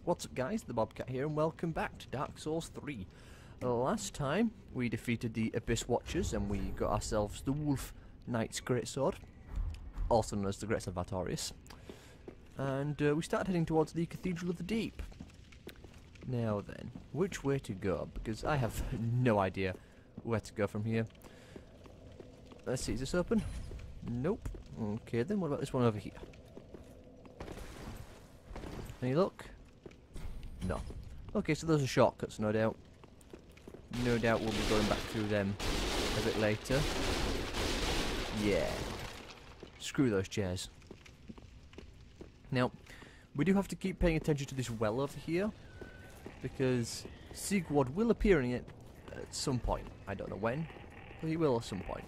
What's up guys, the Bobcat here and welcome back to Dark Souls 3. Last time we defeated the Abyss Watchers and we got ourselves the Wolf Knight's Greatsword, also known as the Greatsword Vartorius. And we started heading towards the Cathedral of the Deep. Now then, which way to go? Because I have no idea where to go from here. Let's see, is this open? Nope. Okay then, what about this one over here? Any luck? No. Okay, so those are shortcuts, no doubt. No doubt we'll be going back through them a bit later. Yeah. Screw those chairs. Now, we do have to keep paying attention to this well over here, because Siegward will appear in it at some point. I don't know when, but he will at some point.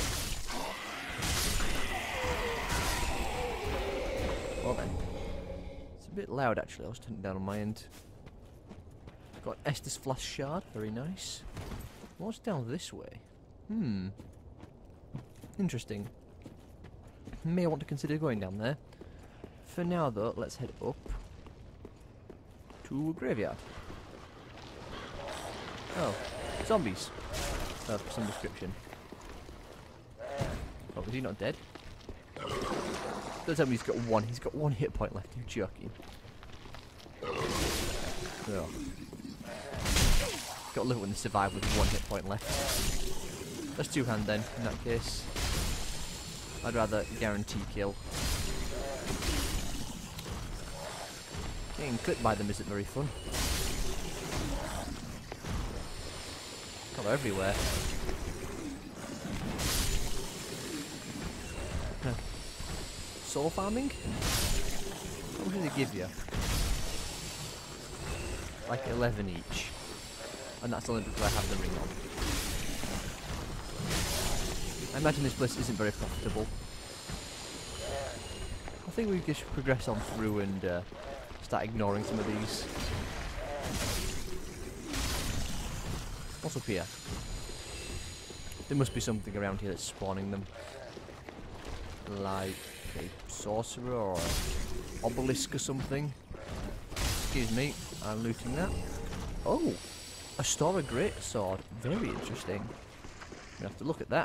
Well then. It's a bit loud actually, I was turning it down on my end. Got Estus Flask Shard, very nice. What's down this way? Interesting. May want to consider going down there. For now though, let's head up to a graveyard. Oh, zombies of some description. Oh, is he not dead? Don't tell me he's got one hit point left, you're joking. Oh. Gotta live it when they survive with one hit point left. That's two hand then, in that case. I'd rather guarantee kill. Getting clipped by them isn't very fun. God, they're everywhere. Soul farming? How much do they give you? Like 11 each. And that's only because I have the ring on. I imagine this place isn't very profitable. I think we just progress on through and start ignoring some of these. What's up here? There must be something around here that's spawning them. Like a sorcerer or an obelisk or something. Excuse me, I'm looting that. Oh! A Stora Greatsword. Very interesting. We have to look at that.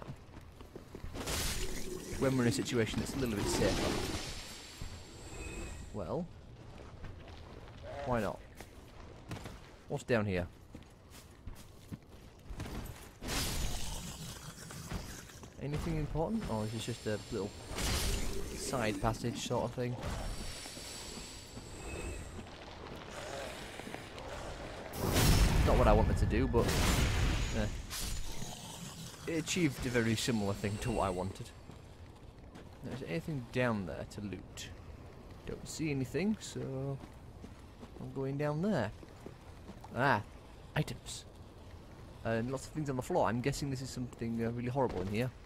When we're in a situation that's a little bit safer. Well. Why not? What's down here? Anything important? Or is this just a little side passage sort of thing? Not what I wanted to do, but it achieved a very similar thing to what I wanted. Now, is there anything down there to loot? Don't see anything, so I'm going down there. Ah, items. And lots of things on the floor. I'm guessing this is something really horrible in here.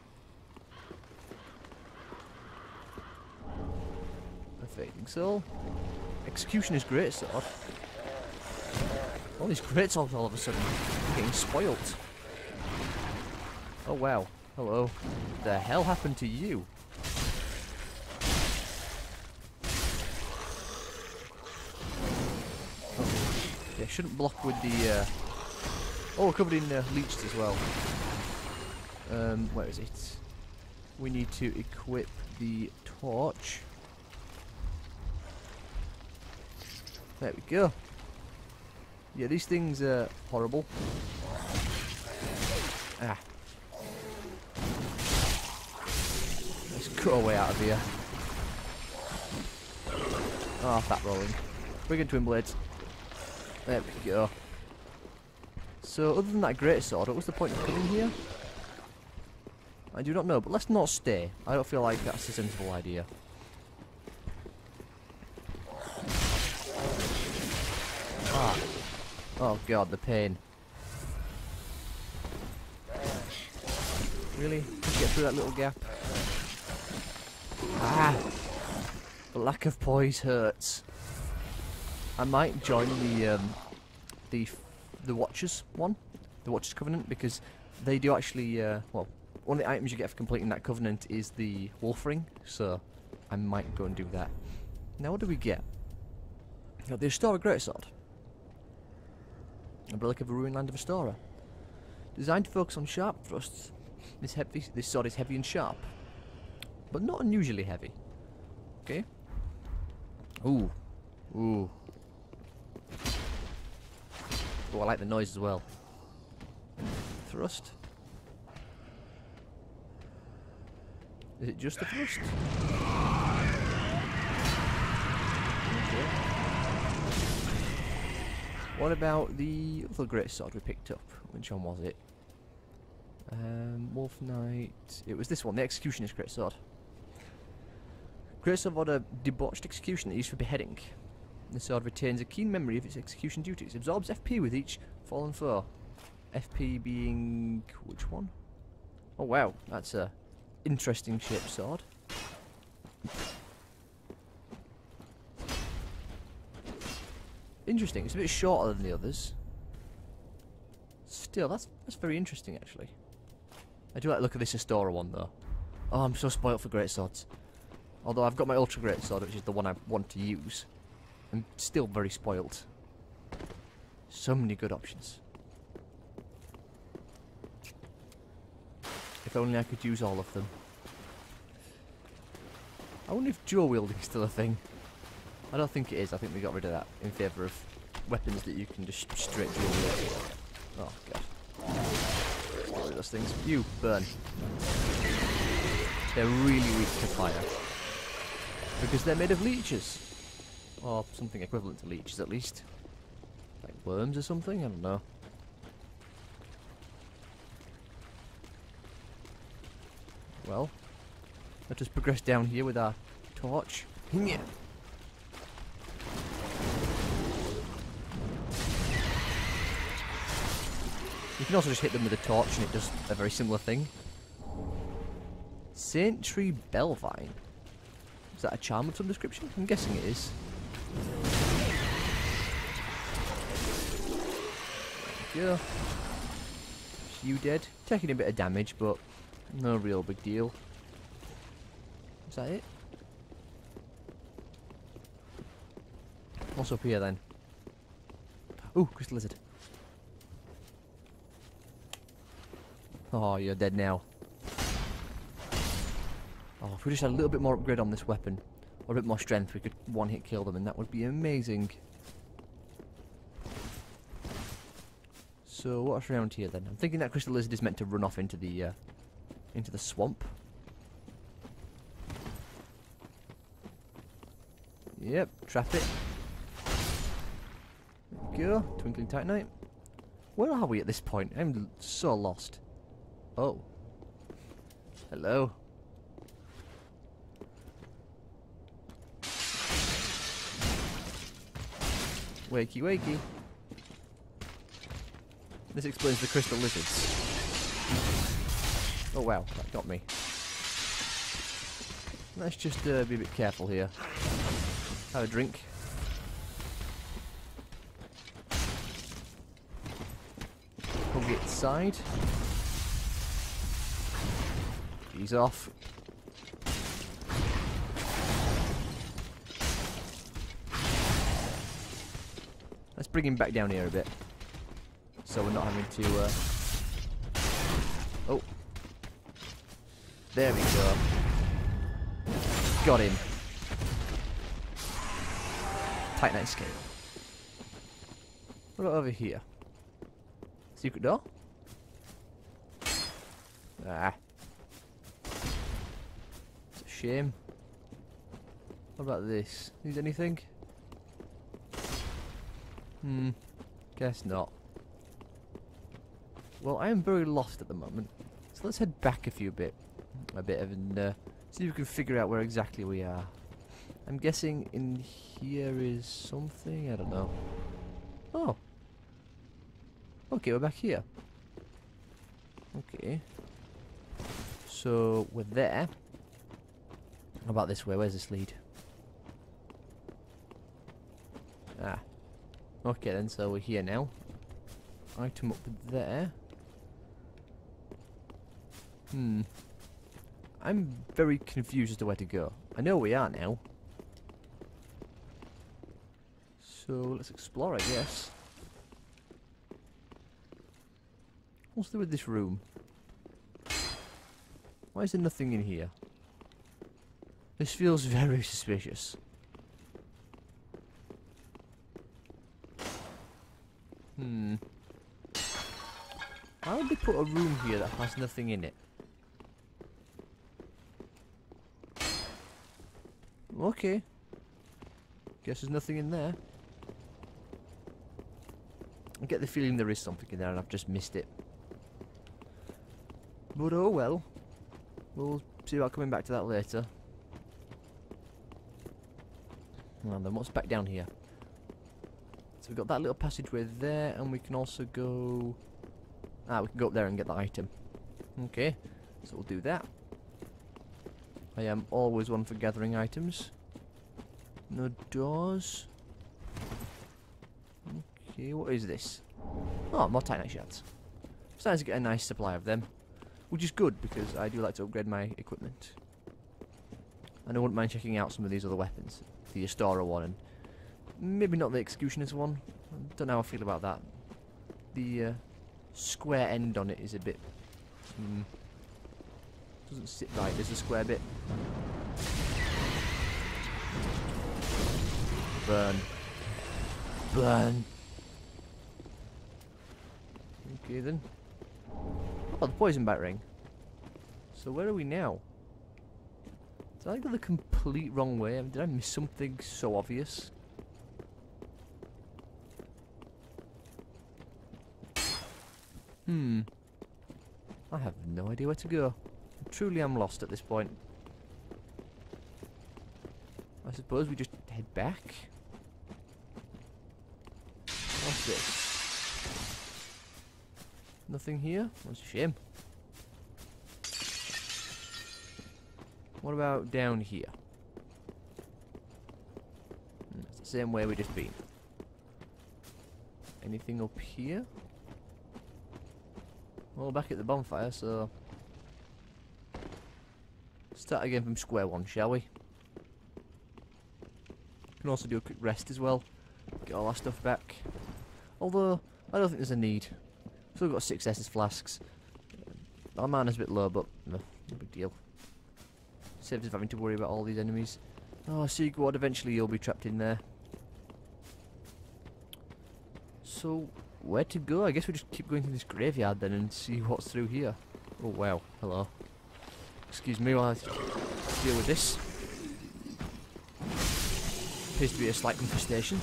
A fading soul. Executioner's Greatsword. All these greatswords all of a sudden getting spoilt. Oh wow. Hello. What the hell happened to you? Oh. Yeah, shouldn't block with the oh, covered in leeches as well. Where is it? We need to equip the torch. There we go. Yeah, these things are horrible. Ah. Let's cut our way out of here. Oh, fat rolling. Bring in twin blades. There we go. So, other than that greatsword, what was the point of coming here? I do not know, but let's not stay. I don't feel like that's a sensible idea. Ah. Oh god, the pain. Really? Just get through that little gap. Ah! The lack of poise hurts. I might join the Watchers one, the Watchers Covenant, because they do actually, well, one of the items you get for completing that covenant is the Wolf Ring, so I might go and do that. Now what do we get? Got the Astora Greatsword. A relic of a ruined land of Astora. Designed to focus on sharp thrusts, this sword is heavy and sharp, but not unusually heavy. Okay. Ooh. Ooh. Oh, I like the noise as well. Thrust. Is it just a thrust? Okay. What about the other great sword we picked up? Which one was it? Wolf Knight. It was this one, the Executioner's great sword. Great sword a debauched executioner used for beheading. The sword retains a keen memory of its execution duties. Absorbs FP with each fallen foe. FP being which one? Oh wow, that's a interesting shaped sword. Interesting. It's a bit shorter than the others. Still, that's very interesting actually. I do like the look of this Astora one though. Oh, I'm so spoilt for great swords. Although I've got my Ultra Great Sword, which is the one I want to use. I'm still very spoilt. So many good options. If only I could use all of them. I wonder if dual wielding is still a thing. I don't think it is. I think we got rid of that in favour of weapons that you can just straight dual wield. Oh god. Get rid of those things. You, burn. They're really weak to fire. Because they're made of leeches. Or something equivalent to leeches at least. Like worms or something? I don't know. Well, let us progress down here with our torch. Yeah. You can also just hit them with a torch and it does a very similar thing. Saint Tree Bellvine. Is that a charm of some description? I'm guessing it is. There we go. You dead. Taking a bit of damage, but no real big deal. Is that it? What's up here then? Ooh, Crystal Lizard. Oh, you're dead now. Oh, if we just had a little bit more upgrade on this weapon, or a bit more strength, we could one-hit kill them, and that would be amazing. So, what's around here then? I'm thinking that Crystal Lizard is meant to run off into the swamp. Yep, trap it. There we go, Twinkling Titanite. Where are we at this point? I'm so lost. Oh. Hello. Wakey wakey. This explains the crystal lizards. Oh wow, that got me. Let's just be a bit careful here. Have a drink. Hug its side. Ease off. Let's bring him back down here a bit. So we're not having to... Oh. There we go. Got him. Titanite scale. What about over here? Secret door? Ah. It's a shame. What about this? Need anything? Guess not. Well, I am very lost at the moment. So let's head back a bit and see if we can figure out where exactly we are. I'm guessing in here is something, I don't know. Oh. Okay, we're back here. Okay. So, we're there. How about this way? Where's this lead? Ah. Okay then, so we're here now. Item up there. I'm very confused as to where to go. I know we are now. So let's explore, I guess. What's there with this room? Why is there nothing in here? This feels very suspicious. Why would they put a room here that has nothing in it? Okay. Guess there's nothing in there. I get the feeling there is something in there and I've just missed it. But oh well. We'll see about coming back to that later. And then what's back down here? So we've got that little passageway there, and we can also go... we can go up there and get the item. Okay, so we'll do that. I am always one for gathering items. No doors. Okay, what is this? Oh, more Titanite shards. Starting to get a nice supply of them, which is good because I do like to upgrade my equipment. And I wouldn't mind checking out some of these other weapons. The Astora one and maybe not the Executioner's one. I don't know how I feel about that. The square end on it is a bit... doesn't sit right, there's a square bit. Burn. Burn. Okay then. Oh, the poison bat ring. So where are we now? Did I go the complete wrong way? I mean, did I miss something so obvious? I have no idea where to go. I truly am lost at this point. I suppose we just head back? What's this? Nothing here? That's a shame. What about down here? It's the same way we just been. Anything up here? Well, back at the bonfire, so... start again from square one, shall we? Can also do a quick rest as well. Get all our stuff back. Although, I don't think there's a need. Still got 6 Estus flasks. Our mana's a bit low, but no big deal. Saves us having to worry about all these enemies. Oh, Sigurd, eventually you'll be trapped in there. So, where to go? I guess we just keep going through this graveyard then and see what's through here. Oh wow, hello. Excuse me while I deal with this. Appears to be a slight infestation.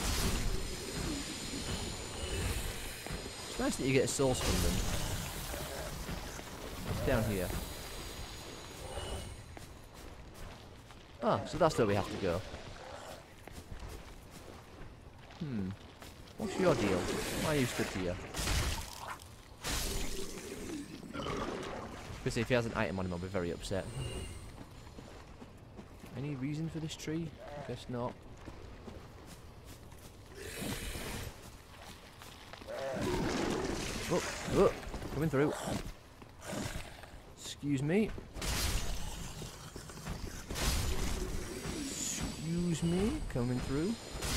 It's nice that you get a source from them. What's down here? Ah, so that's where we have to go. What's your deal? Why are you stood here? Because if he has an item on him, I'll be very upset. Any reason for this tree? I guess not. Oh, coming through. Excuse me. Excuse me, coming through.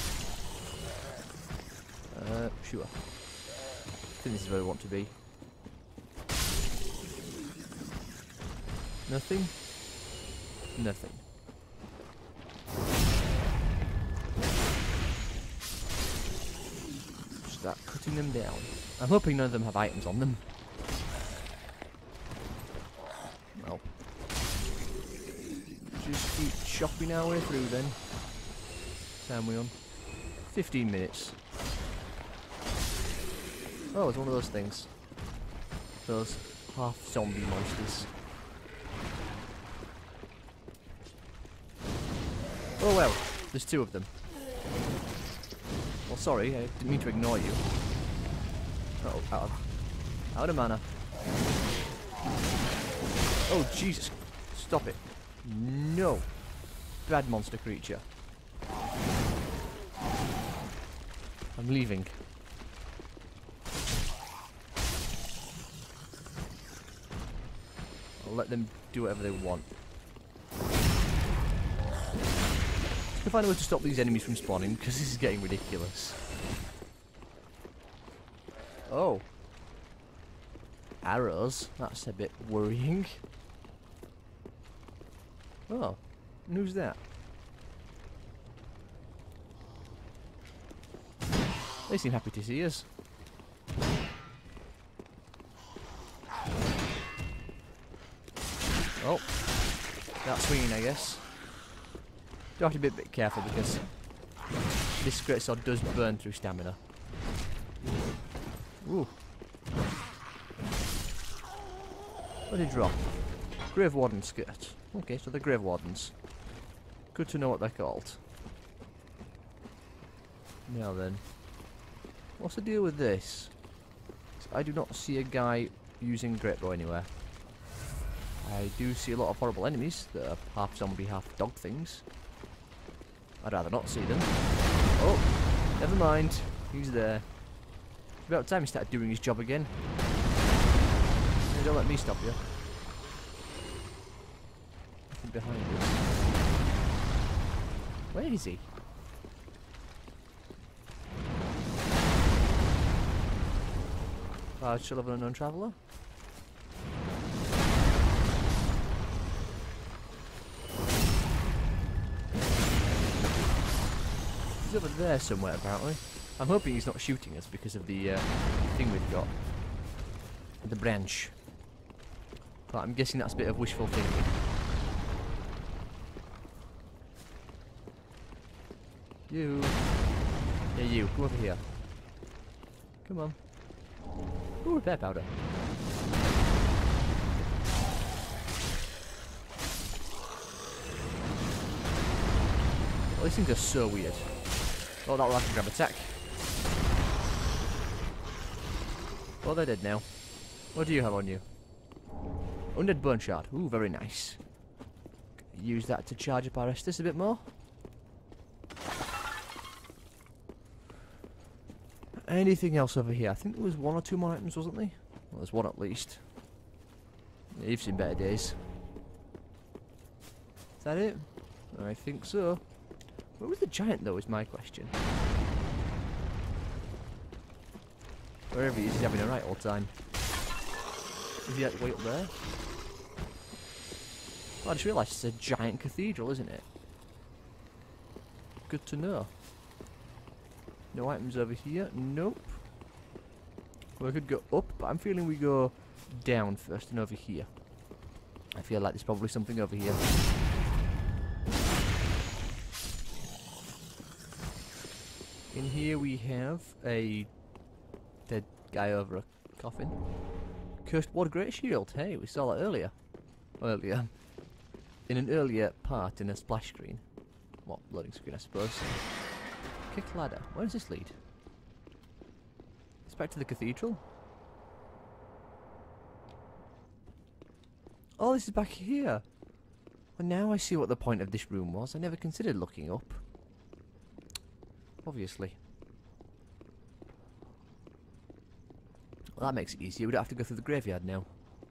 Sure. I think this is where we want to be. Nothing? Nothing. Start cutting them down. I'm hoping none of them have items on them. Well. Just keep chopping our way through then. Time we on? 15 minutes. Oh, it's one of those things. Those half-zombie monsters. Oh well, there's 2 of them. Well, sorry, I didn't mean to ignore you. Uh-oh, out of mana. Oh, Jesus. Stop it. No. Bad monster creature. I'm leaving. I'll let them do whatever they want. To find a way to stop these enemies from spawning, because this is getting ridiculous. Oh. Arrows? That's a bit worrying. Oh. And who's that? They seem happy to see us. Oh. That's swinging, I guess. Do have to be a bit careful because this greatsword does burn through stamina. Ooh. What did it drop? Grave Warden skirt. Okay, so they're Grave Wardens. Good to know what they're called. Now then. What's the deal with this? I do not see a guy using Great Bow anywhere. I do see a lot of horrible enemies that are half zombie, half dog things. I'd rather not see them. Oh, never mind. He's there. It's about time he started doing his job again. Don't let me stop you. Nothing behind us. Where is he? Shall have an unknown traveller? He's over there somewhere, apparently. I'm hoping he's not shooting us because of the thing we've got. The branch. But I'm guessing that's a bit of wishful thinking. You. Yeah, you. Come over here. Come on. Ooh, repair powder. Well, these things are so weird. Oh, that'll have to grab attack. Oh, they're dead now. What do you have on you? Undead Bone Shard. Ooh, very nice. Use that to charge up our Estus a bit more. Anything else over here? I think there was one or two more items, wasn't there? Well, there's one at least. Yeah, you've seen better days. Is that it? I think so. Where was the giant, though, is my question. Wherever he is, he's having a right old time. Is he like way up there? Oh, I just realised it's a giant cathedral, isn't it? Good to know. No items over here. Nope. Well, I could go up, but I'm feeling we go down first and over here. I feel like there's probably something over here. In here we have a dead guy over a coffin. Cursed Water Great Shield. Hey, we saw that earlier. In an earlier part in a splash screen. Well, loading screen, I suppose. Kick ladder. Where does this lead? It's back to the cathedral. Oh, this is back here. Well, now I see what the point of this room was. I never considered looking up. Obviously. Well, that makes it easier. We don't have to go through the graveyard now.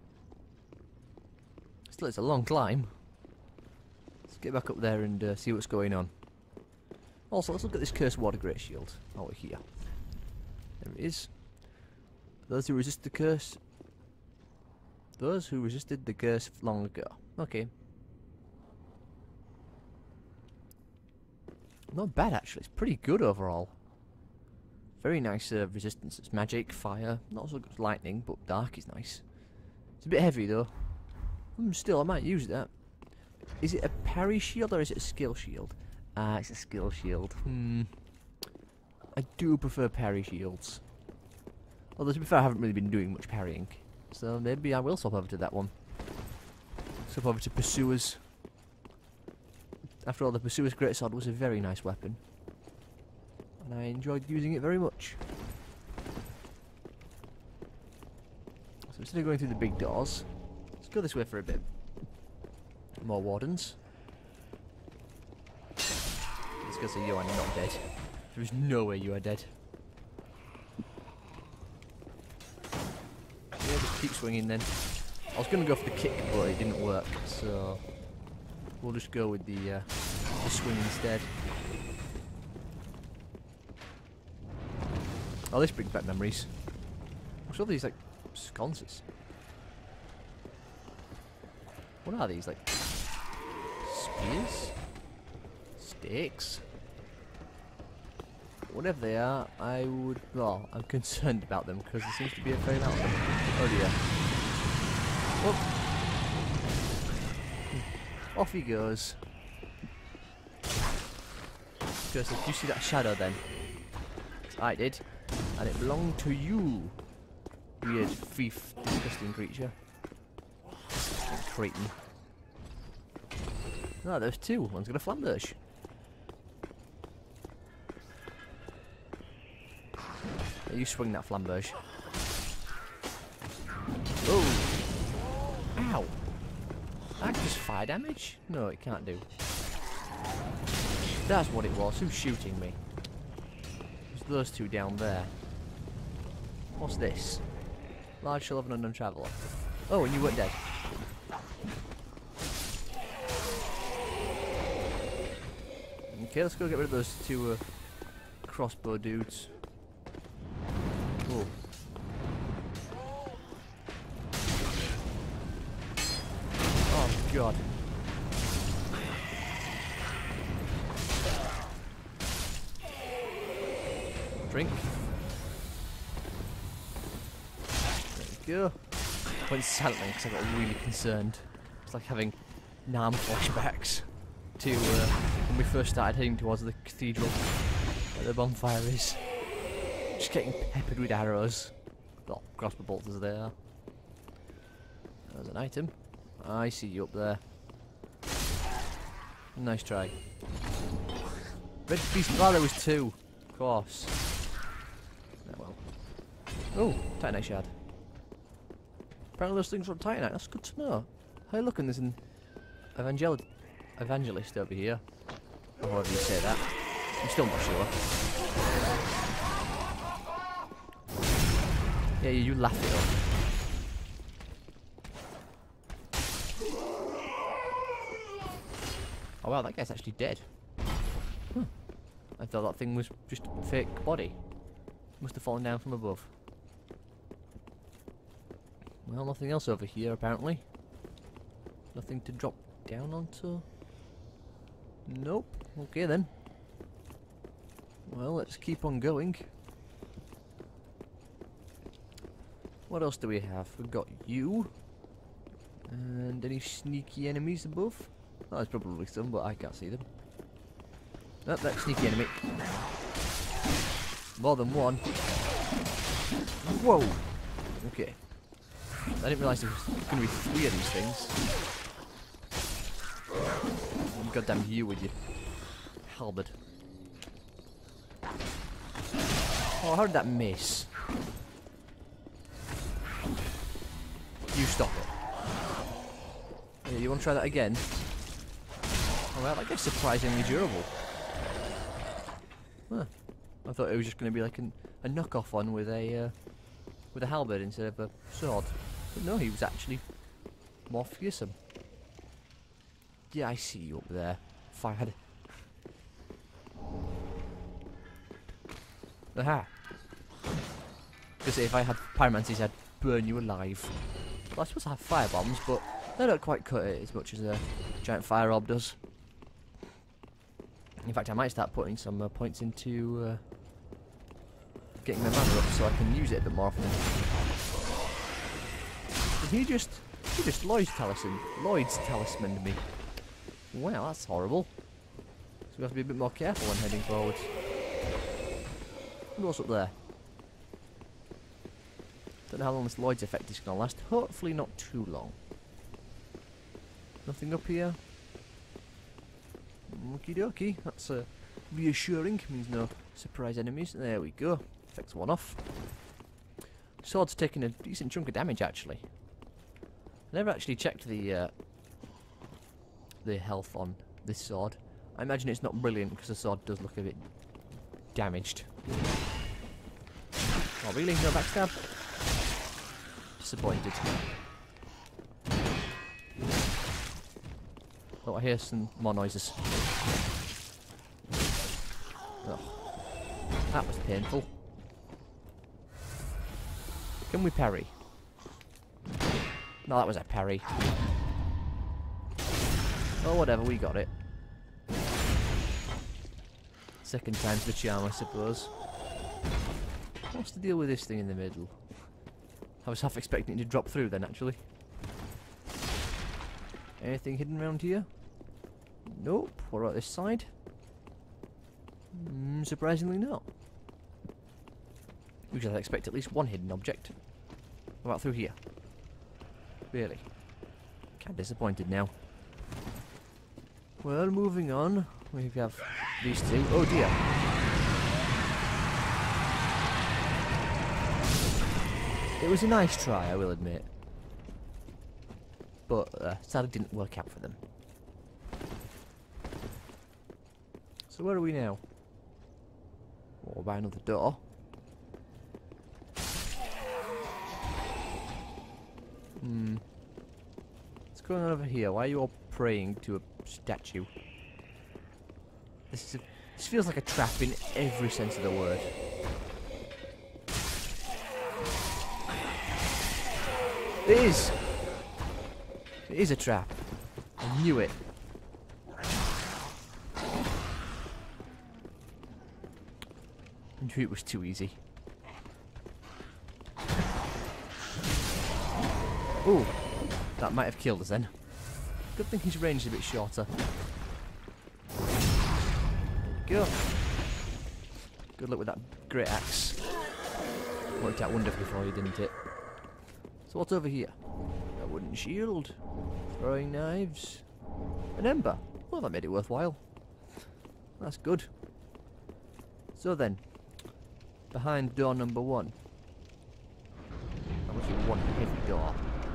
Still, it's a long climb. Let's get back up there and see what's going on. Also, let's look at this Cursed Water Great Shield. Oh, we're here. There it is. Those who resist the curse. Those who resisted the curse long ago. Okay. Not bad, actually. It's pretty good overall. Very nice resistance. It's magic, fire. Not so good as lightning, but dark is nice. It's a bit heavy, though. Still, I might use that. Is it a parry shield or is it a skill shield? It's a skill shield. I do prefer parry shields. Although, to be fair, I haven't really been doing much parrying. So maybe I will swap over to that one. Swap over to Pursuers. After all, the Pursuer's Greatsword was a very nice weapon. And I enjoyed using it very much. So instead of going through the big doors, let's go this way for a bit. More wardens. Let's go say you are not dead. There is no way you are dead. Yeah, just keep swinging then. I was going to go for the kick, but it didn't work, so we'll just go with the to swing instead. Oh, this brings back memories. What's all these, like, sconces? What are these, like, spears? Stakes? Whatever they are, well, I'm concerned about them because there seems to be a fair amount of them. Oh dear. Oh. Off he goes. Did you see that shadow then? I did. And it belonged to you. Weird, thief, disgusting creature. Cretin. No, there's two. One's got a flamberge. Yeah, you swing that flamberge. Oh! Ow! That just fire damage? No, it can't do. That's what it was. Who's shooting me? There's those two down there. What's this? Large shell of an unknown traveller. Oh, and you weren't dead. Okay, let's go get rid of those two crossbow dudes. Cool. Oh god. Drink. There we go. I went silent because I got really concerned. It's like having Nam flashbacks to when we first started heading towards the cathedral where the bonfire is. Just getting peppered with arrows. Well, crossbow bolts as they are. There's an item. I see you up there. Nice try. Red Beast. Oh, there was two. Of course. Oh well. Oh, Titanite shard. Apparently those things are on Titanite. That's good to know. Hey, look, and there's an evangelist over here. Or however you say that. I'm still not sure. Yeah, you laugh it up. Oh wow, that guy's actually dead. Huh. I thought that thing was just a fake body. Must have fallen down from above. Well, nothing else over here apparently. Nothing to drop down onto. Nope. Okay then. Well, let's keep on going. What else do we have? We've got you. And any sneaky enemies above? Oh, there's probably some, but I can't see them. Oh, that sneaky enemy. More than one. Whoa! Okay. I didn't realise there was going to be 3 of these things. Goddamn you with your halberd. Oh, how did that miss? You stop it. Yeah, you want to try that again? Oh, well, that guy's surprisingly durable. Huh. I thought it was just going to be like a knockoff one with a halberd instead of a sword. But no, he was actually more fearsome. Yeah, I see you up there. Fired. Aha! Because if I had pyromancies, I'd burn you alive. Well, I suppose I have fire bombs, but they don't quite cut it as much as a giant fire orb does. In fact, I might start putting some points into getting my mana up so I can use it a bit more often. Did he just Lloyd's talismaned me. Wow, that's horrible. So we have to be a bit more careful when heading forward. What's up there? Don't know how long this Lloyd's effect is going to last. Hopefully not too long. Nothing up here. Okie dokie. That's reassuring. Means no surprise enemies. There we go. Effects one off. Sword's taking a decent chunk of damage actually. I never actually checked the health on this sword. I imagine it's not brilliant because the sword does look a bit damaged. Oh really? No backstab? Disappointed. Oh, I hear some more noises. Oh, that was painful. Can we parry? No, that was a parry. Oh, whatever, we got it. Second time's the charm, I suppose. What's the deal with this thing in the middle? I was half expecting it to drop through then, actually. Anything hidden around here? Nope. What about this side? Surprisingly not. Usually I'd expect at least one hidden object. What about through here? Really? Kinda disappointed now. Well, moving on. We have these two. Oh dear. It was a nice try, I will admit. But sadly didn't work out for them. So where are we now? Oh, by another door. What's going on over here? Why are you all praying to a statue? This feels like a trap in every sense of the word. It is! It is a trap. I knew it. I knew it was too easy. Ooh, that might have killed us then. Good thing his range is a bit shorter. Go. Good luck with that great axe. Worked out wonderfully for you, didn't it? So what's over here? A wooden shield. Throwing knives. An ember. Well, that made it worthwhile. That's good. So then, behind door number 1. That was one heavy door.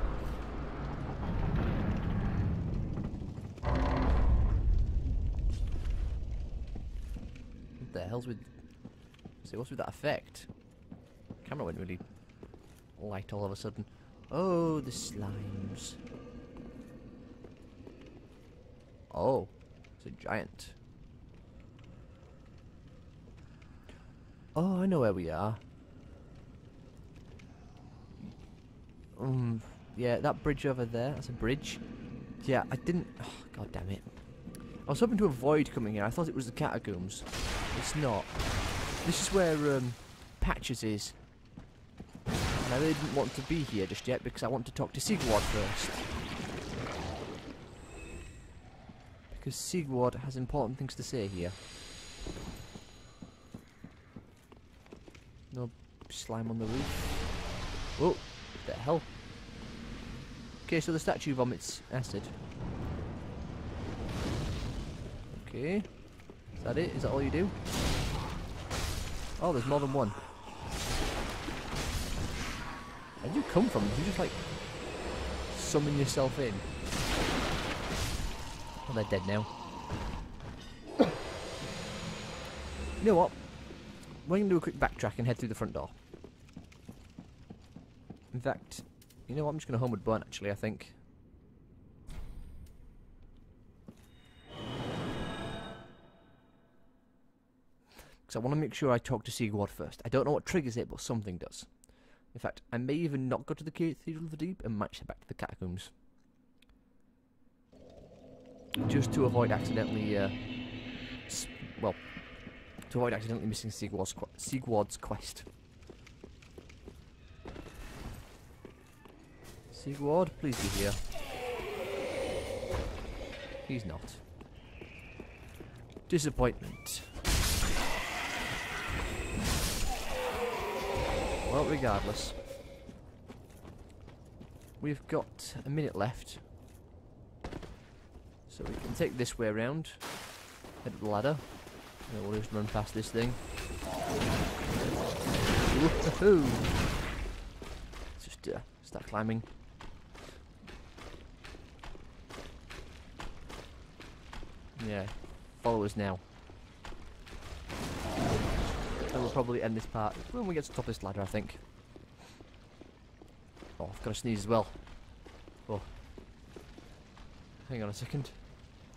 What the hell's with... See, what's with that effect? Camera went really light all of a sudden. Oh, the slimes. Oh, it's a giant. Oh, I know where we are. Yeah, that bridge over there, that's a bridge. Yeah, I didn't... Oh, God damn it. I was hoping to avoid coming here. I thought it was the catacombs. It's not. This is where Patches is. And I really didn't want to be here just yet because I want to talk to Sigurd first. Because Sigurd has important things to say here. No slime on the roof. Oh, what the hell? Okay, so the statue vomits acid. Okay. Is that it? Is that all you do? Oh, there's more than one. Where did you come from? Did you just like summon yourself in? Oh, they're dead now. You know what? We're going to do a quick backtrack and head through the front door. In fact, you know what? I'm just going to homeward burn actually, I think. Because I want to make sure I talk to Sigurd first. I don't know what triggers it, but something does. In fact, I may even not go to the Cathedral of the Deep and might head back to the catacombs. Just to avoid accidentally, well, to avoid accidentally missing Sigurd's quest. Sigurd, please be here. He's not. Disappointment. Well, regardless. We've got a minute left. So we can take this way around. Head up the ladder. And we'll just run past this thing. Woohoo! Let's just start climbing. Yeah, follow us now. So we'll probably end this part when we get to the top of this ladder, I think. Oh, I've got to sneeze as well. Oh. Hang on a second.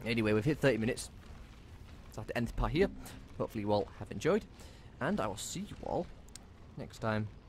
Anyway, we've hit 30 minutes. So I have to end the part here. Hopefully you all have enjoyed. And I will see you all next time.